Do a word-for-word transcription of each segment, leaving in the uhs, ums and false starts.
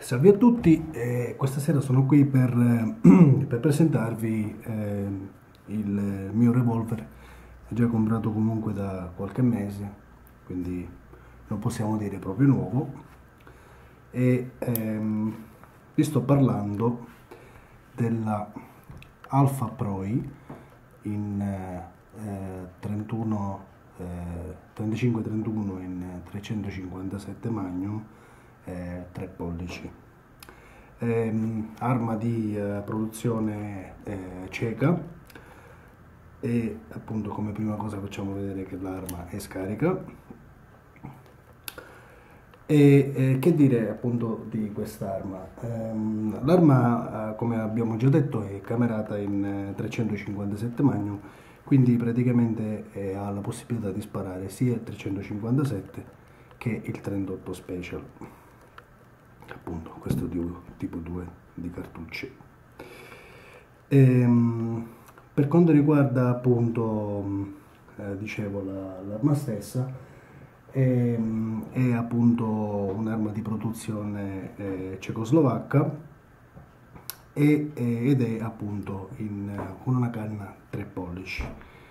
Salve a tutti, eh, questa sera sono qui per, eh, per presentarvi eh, il mio revolver, già comprato comunque da qualche mese, quindi lo possiamo dire proprio nuovo, e ehm, vi sto parlando della Alpha Proi in eh, trentuno, eh, trentacinque trentuno in trecentocinquantasette Magnum, eh, tre pollici. Ehm, arma di eh, produzione eh, ceca, e appunto come prima cosa facciamo vedere che l'arma è scarica. E eh, che dire appunto di quest'arma? Ehm, l'arma, eh, come abbiamo già detto, è camerata in eh, trecentocinquantasette Magnum, quindi praticamente eh, ha la possibilità di sparare sia il trecentocinquantasette che il trentotto Special, appunto questo tipo due di cartucce. Ehm, per quanto riguarda appunto, eh, dicevo, la, l'arma stessa, è, è appunto un'arma di produzione eh, cecoslovacca e, ed è appunto in, con una canna tre pollici.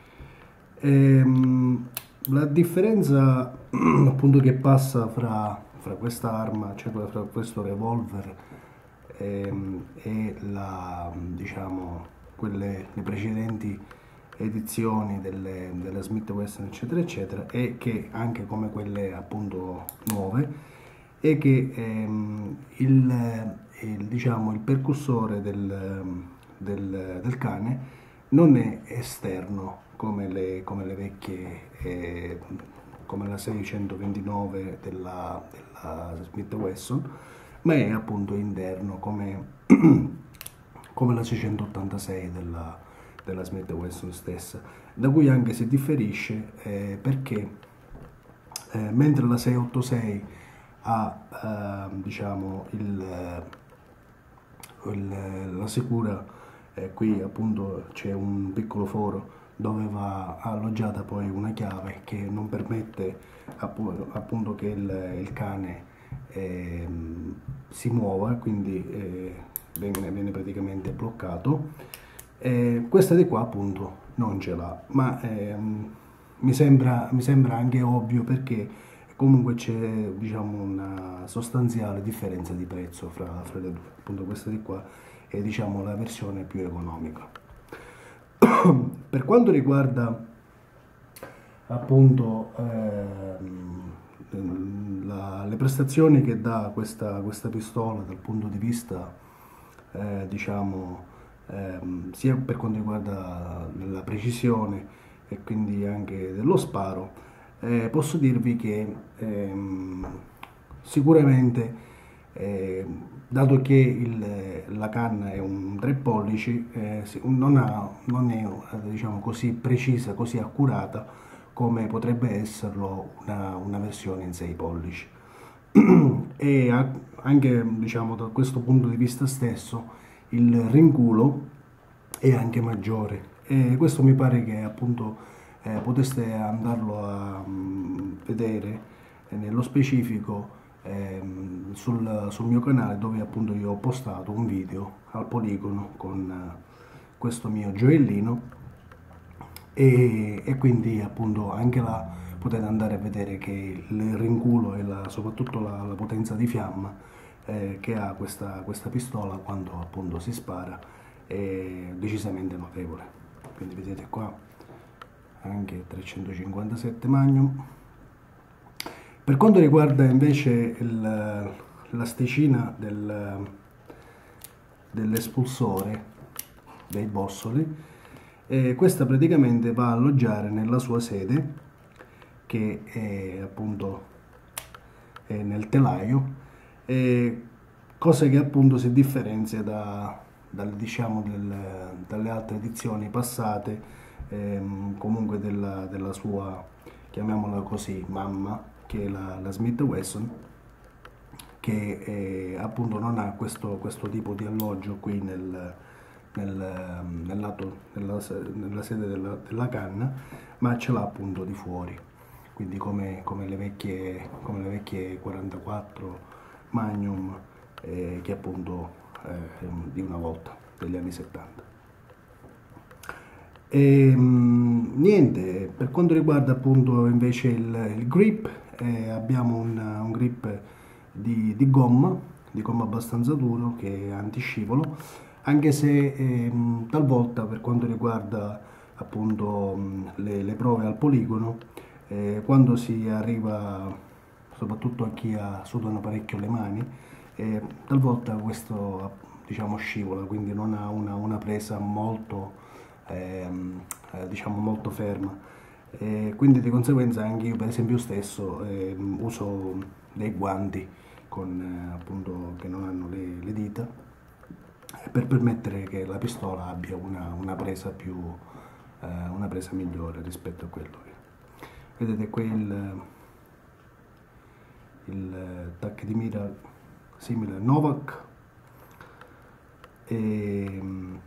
Ehm, la differenza appunto che passa fra, fra questa arma, cioè fra questo revolver ehm, e la, diciamo, quelle le precedenti edizioni delle, della Smith Wesson eccetera eccetera, e che anche come quelle appunto nuove, è che ehm, il, il, diciamo, il percussore del, del, del cane non è esterno come le, come le vecchie, eh, come la seicentoventinove della, della Smith Wesson, ma è appunto interno come, come la seicentottantasei della, della Smith Wesson stessa, da cui anche si differisce eh, perché eh, mentre la seicentottantasei ha eh, diciamo il, il, la sicura, eh, qui appunto c'è un piccolo foro dove va alloggiata poi una chiave che non permette appunto che il, il cane eh, si muova, quindi eh, viene, viene praticamente bloccato. Eh, questa di qua appunto non ce l'ha, ma ehm, mi sembra, mi sembra anche ovvio, perché comunque c'è, diciamo, una sostanziale differenza di prezzo fra, fra le due. Appunto questa di qua è, diciamo, la versione più economica. Per quanto riguarda appunto ehm, la, le prestazioni che dà questa, questa pistola dal punto di vista eh, diciamo ehm, sia per quanto riguarda la precisione e quindi anche dello sparo, eh, posso dirvi che ehm, sicuramente eh, dato che il, la canna è un tre pollici, eh, non, ha, non è diciamo così precisa, così accurata come potrebbe esserlo una, una versione in sei pollici. E anche, diciamo, da questo punto di vista stesso il rinculo è anche maggiore, e questo mi pare che appunto eh, poteste andarlo a um, vedere eh, nello specifico ehm, sul, sul mio canale, dove appunto io ho postato un video al poligono con eh, questo mio gioiellino, e, e quindi appunto anche là potete andare a vedere che il rinculo e la, soprattutto la, la potenza di fiamma eh, che ha questa, questa pistola quando appunto si spara è decisamente notevole. Quindi vedete qua anche trecentocinquantasette Magnum. Per quanto riguarda invece il, l'asticina del, dell'espulsore dei bossoli, eh, questa praticamente va a alloggiare nella sua sede, che è appunto è nel telaio, eh, cosa che appunto si differenzia da, dal, diciamo del, dalle altre edizioni passate, ehm, comunque della, della sua, chiamiamola così, mamma, che è la, la Smith Wesson, che eh, appunto non ha questo, questo tipo di alloggio qui nel, nel, nel lato, nella, nella sede della, della canna, ma ce l'ha appunto di fuori, quindi come, come, le vecchie, come le vecchie quarantaquattro Magnum eh, che appunto eh, di una volta, degli anni settanta. E, mh, niente, per quanto riguarda appunto invece il, il grip, eh, abbiamo un, un grip di, di gomma, di gomma abbastanza duro che è antiscivolo, anche se ehm, talvolta per quanto riguarda appunto mh, le, le prove al poligono, eh, quando si arriva soprattutto a chi ha, sudano parecchio le mani, eh, talvolta questo diciamo scivola, quindi non ha una, una presa molto ehm, eh, diciamo molto ferma. E quindi di conseguenza anche io per esempio stesso ehm, uso dei guanti con, eh, appunto, che non hanno le, le dita per permettere che la pistola abbia una, una presa più eh, una presa migliore rispetto a quello che vedete qui il, il tac di mira simile a Novak e,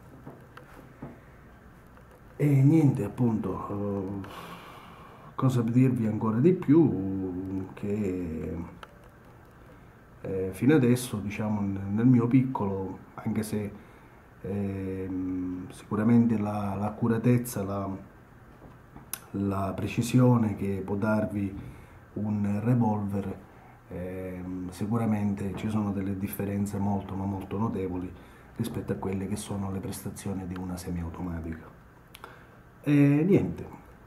e niente appunto eh, cosa dirvi ancora di più che eh, fino adesso diciamo nel mio piccolo, anche se ehm, sicuramente la- l'accuratezza, la, la precisione che può darvi un revolver, ehm, sicuramente ci sono delle differenze molto ma molto notevoli rispetto a quelle che sono le prestazioni di una semiautomatica. E niente,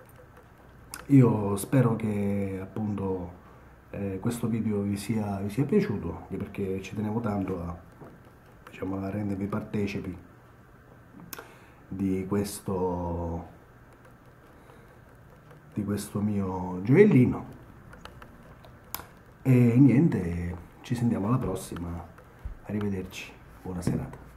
io spero che appunto eh, questo video vi sia, vi sia piaciuto, anche perché ci tenevo tanto a, diciamo, a rendervi partecipi di questo, di questo mio gioiellino. E niente, ci sentiamo alla prossima, arrivederci, buona serata.